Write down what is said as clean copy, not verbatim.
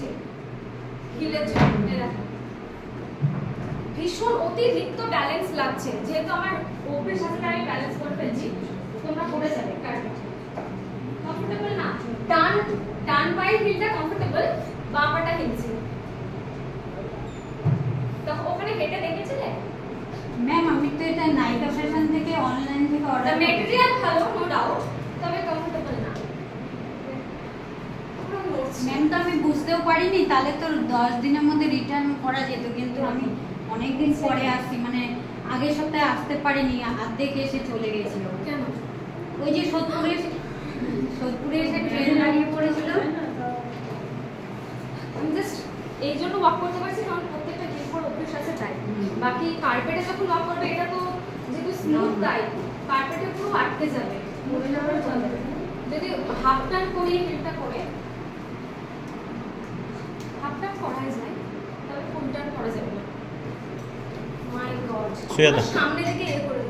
হিলের জন্য ভীষণ অতিরিক্ত ব্যালেন্স লাগছে, যেহেতু আমার ওপরের সাথে আমি ব্যালেন্স করে ফেলছি, তোমরা করে যাবে। কমফোর্টেবল না? ডান পায়ের হিলটা কমফোর্টেবল, বাঁ পাটা হিলছে। তো ওখানে হেঁটে দেখেছিলে? ম্যাম আমি তো এটা নাইকা ফ্যাশন থেকে অনলাইন থেকে অর্ডার করেছি। ম্যাটেরিয়াল ভালো, নো ডাউট, তবে কমফোর্টেবল না। ম্যাম তো আমি বুঝতেও পারিনি, তাহলে তো 10 দিনের মধ্যে রিটার্ন করা যেত, কিন্তু আমি অনেকদিন পরে আসছি, মানে আগের সপ্তাহে আসতে পারিনি, অর্ধেক এসে চলে গেছিল। কেন? ওই যে সোদপুরে এসে ট্রেন দাঁড়িয়ে পড়েছিল। আমি জাস্ট এই জন্য ওয়াক করতে পারছি কারণ প্রত্যেকটা জিনিসের অভ্যেস আছে তাই। বাকি কার্পেটে যখন ওয়াক করবে, এটা তো যেহেতু স্মুথ তাই কার্পেটে পুরো আটকে যাবে, মরে যাওয়ার চলে। যদি হাফ টার্ন করিয়ে হিলটা করে, হাফ টার্ন করা যায়, তবে ফুল টার্ন করা যাবে না। মাই গড, সামনে দিকে এ করে